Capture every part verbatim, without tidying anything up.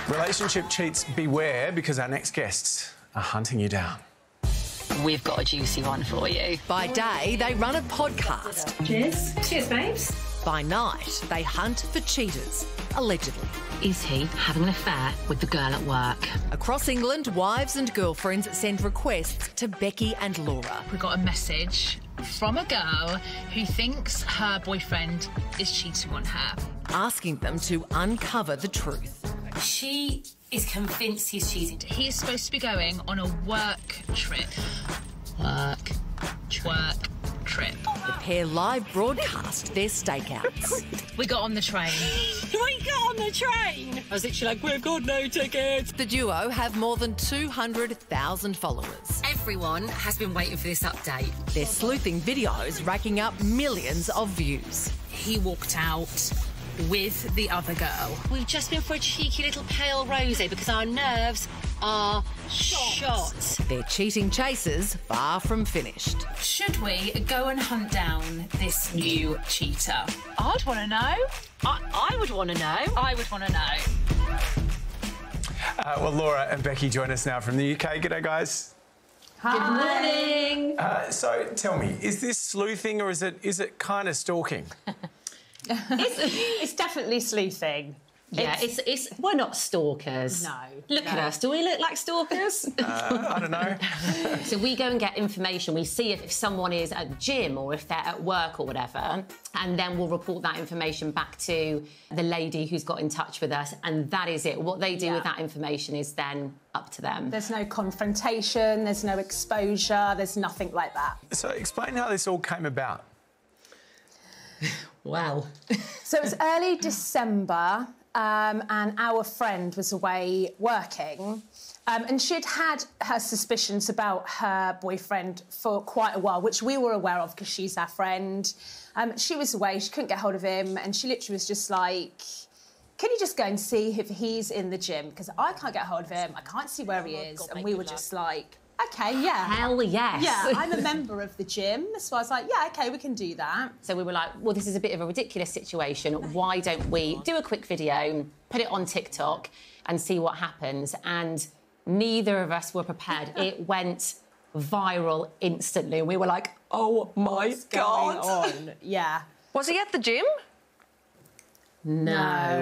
Relationship cheats, beware, because our next guests are hunting you down. We've got a juicy one for you. By day, they run a podcast. Cheers. Cheers, babes. By night, they hunt for cheaters, allegedly. Is he having an affair with the girl at work? Across England, wives and girlfriends send requests to Becky and Laura. We got a message from a girl who thinks her boyfriend is cheating on her, asking them to uncover the truth. She is convinced he's cheating. He is supposed to be going on a work trip. Work. Work trip. The pair live broadcast their stakeouts. We got on the train. We got on the train! I was literally like, we've got no tickets. The duo have more than two hundred thousand followers. Everyone has been waiting for this update. Their sleuthing videos racking up millions of views. He walked out with the other girl. We've just been for a cheeky little pale rosé because our nerves are shot. Their cheating chasers far from finished. Should we go and hunt down this new cheater? I'd want to know. I, I would want to know. I would want to know. Uh, well, Laura and Becky join us now from the U K. G'day, guys. Hi. Good morning. Uh, so, tell me, is this sleuthing or is it is it kind of stalking? it's, it's definitely sleuthing. Yeah, it's, it's we're not stalkers. No. Look no. at us. Do we look like stalkers? Uh, I don't know. So we go and get information. We see if, if someone is at the gym or if they're at work or whatever, and then we'll report that information back to the lady who's got in touch with us, and that is it. What they do yeah. with that information is then up to them. There's no confrontation, there's no exposure, there's nothing like that. So explain how this all came about. Wow. So it was early December, um, and our friend was away working, um, and she'd had her suspicions about her boyfriend for quite a while, which we were aware of because she's our friend. Um, she was away, she couldn't get hold of him, and she literally was just like, can you just go and see if he's in the gym? Because I can't get hold of him, I can't see where he is. And we were just like, OK, yeah. Hell yes. Yeah, I'm a member of the gym, so I was like, yeah, OK, we can do that. So we were like, well, this is a bit of a ridiculous situation. Why don't we do a quick video, put it on TikTok and see what happens? And neither of us were prepared. It went viral instantly. We were like, oh, my What's God. going on? Yeah. Was he at the gym? No.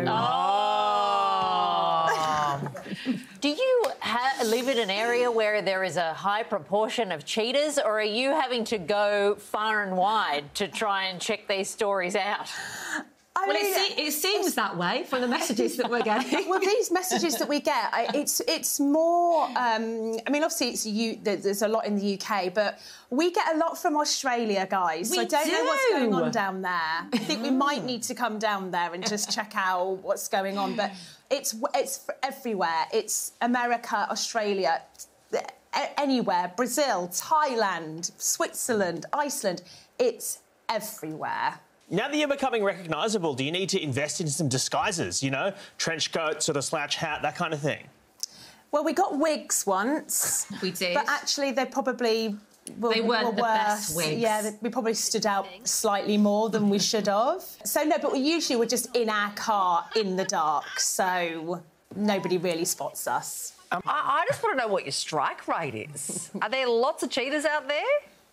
Oh. Do you ha- live in an area where there is a high proportion of cheaters, or are you having to go far and wide to try and check these stories out? I Well, mean, it, se- it seems that way from the messages that we're getting. well, these messages that we get, I, it's it's more. Um, I mean, obviously, it's you. There's a lot in the U K, but we get a lot from Australia, guys. We so I don't do. know what's going on down there. I think we might need to come down there and just check out what's going on. But it's it's everywhere. It's America, Australia, anywhere. Brazil, Thailand, Switzerland, Iceland. It's everywhere. Now that you're becoming recognisable, do you need to invest in some disguises, you know, trench coat, sort of slouch hat, that kind of thing? Well, we got wigs once. We did. But actually, they probably were, They weren't were the worse. best wigs. Yeah, they, we probably stood out slightly more than we should have. So, no, but we usually we're just in our car in the dark, so nobody really spots us. Um, I, I just want to know what your strike rate is. Are there lots of cheaters out there?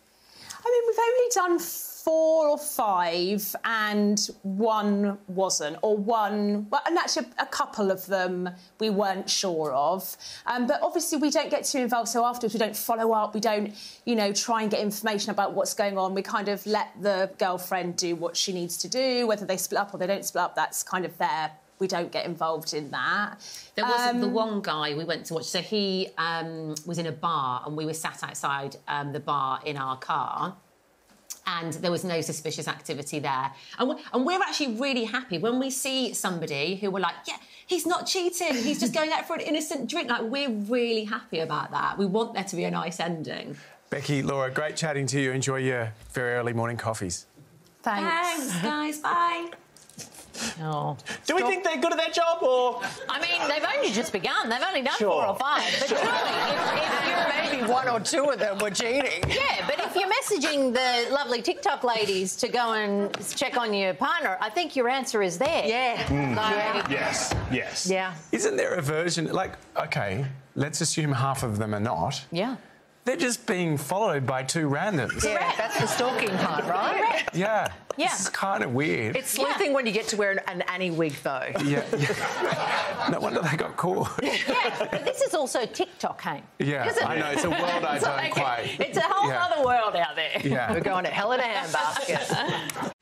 I mean, we've only done four or five, and one wasn't, or one, well, and actually a couple of them we weren't sure of. Um, but obviously we don't get too involved, so afterwards we don't follow up, we don't, you know, try and get information about what's going on. We kind of let the girlfriend do what she needs to do, whether they split up or they don't split up, that's kind of their... We don't get involved in that. There was um, the one guy we went to watch. So he um, was in a bar and we were sat outside um, the bar in our car, and there was no suspicious activity there. And we're, and we're actually really happy when we see somebody who we're like, yeah, he's not cheating, he's just going out for an innocent drink. Like, we're really happy about that. We want there to be a nice ending. Becky, Laura, great chatting to you. Enjoy your very early morning coffees. Thanks. Thanks, guys. Bye. Oh. Do we think they're good at their job, or...? I mean, they've only just begun. They've only done Sure. four or five. But surely, if, if you're Maybe one or two of them were cheating. yeah, but if you're messaging the lovely TikTok ladies to go and check on your partner, I think your answer is there. Yeah. Like, Yes, yes. Yeah. Isn't there a version, like, OK, let's assume half of them are not. yeah. They're just being followed by two randoms. Yeah, that's the stalking part, right? Yeah. Yeah. This is kind of weird. It's sleuthing when you get to wear an, an Annie wig, though. Yeah. yeah. No wonder they got caught. Yeah, but this is also TikTok, hey? Yeah, Isn't I it? know. It's a world I It's don't like- quite... It's a whole Yeah. other world out there. Yeah. We're going to hell in a handbasket.